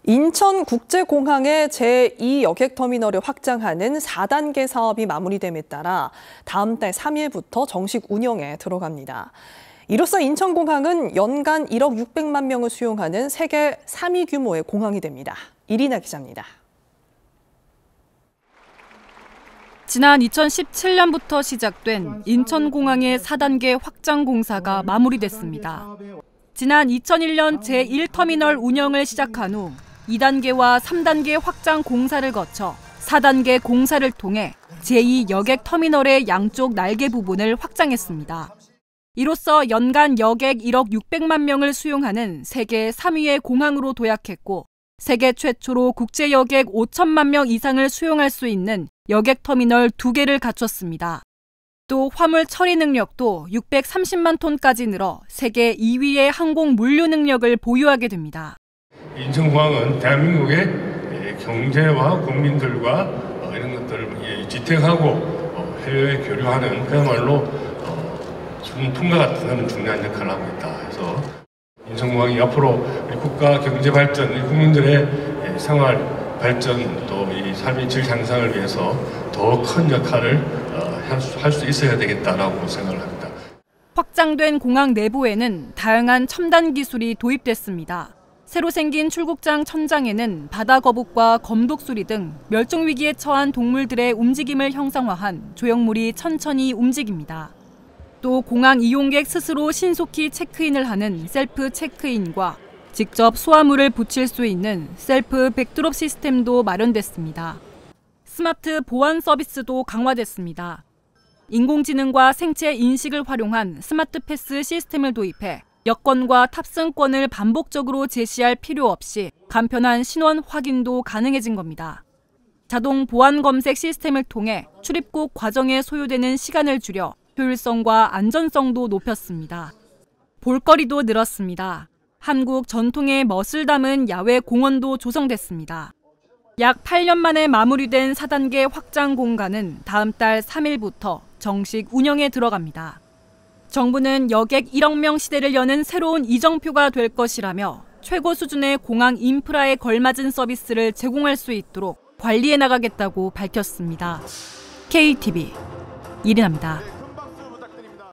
인천국제공항의 제2여객터미널을 확장하는 4단계 사업이 마무리됨에 따라 다음 달 3일부터 정식 운영에 들어갑니다. 이로써 인천공항은 연간 1억 600만 명을 수용하는 세계 3위 규모의 공항이 됩니다. 이리나 기자입니다. 지난 2017년부터 시작된 인천공항의 4단계 확장 공사가 마무리됐습니다. 지난 2001년 제1터미널 운영을 시작한 후 2단계와 3단계 확장 공사를 거쳐 4단계 공사를 통해 제2여객터미널의 양쪽 날개 부분을 확장했습니다. 이로써 연간 여객 1억 600만 명을 수용하는 세계 3위의 공항으로 도약했고 세계 최초로 국제여객 5천만 명 이상을 수용할 수 있는 여객터미널 2개를 갖췄습니다. 또 화물 처리 능력도 630만 톤까지 늘어 세계 2위의 항공 물류 능력을 보유하게 됩니다. 인천공항은 대한민국의 경제와 국민들과 이런 것들을 지탱하고 해외에 교류하는 그야말로 순풍과 같은 중요한 역할을 하고 있다. 그래서 인천공항이 앞으로 우리 국가 경제 발전, 우리 국민들의 생활 발전 또 이 삶의 질 향상을 위해서 더 큰 역할을 할 수 있어야 되겠다라고 생각을 합니다. 확장된 공항 내부에는 다양한 첨단 기술이 도입됐습니다. 새로 생긴 출국장 천장에는 바다 거북과 검독수리 등 멸종 위기에 처한 동물들의 움직임을 형상화한 조형물이 천천히 움직입니다. 또 공항 이용객 스스로 신속히 체크인을 하는 셀프 체크인과 직접 소화물을 붙일 수 있는 셀프 백드롭 시스템도 마련됐습니다. 스마트 보안 서비스도 강화됐습니다. 인공지능과 생체 인식을 활용한 스마트 패스 시스템을 도입해 여권과 탑승권을 반복적으로 제시할 필요 없이 간편한 신원 확인도 가능해진 겁니다. 자동 보안 검색 시스템을 통해 출입국 과정에 소요되는 시간을 줄여 효율성과 안전성도 높였습니다. 볼거리도 늘었습니다. 한국 전통의 멋을 담은 야외 공원도 조성됐습니다. 약 8년 만에 마무리된 4단계 확장 공간은 다음 달 3일부터 정식 운영에 들어갑니다. 정부는 여객 1억 명 시대를 여는 새로운 이정표가 될 것이라며 최고 수준의 공항 인프라에 걸맞은 서비스를 제공할 수 있도록 관리해 나가겠다고 밝혔습니다. KTV 이리나입니다.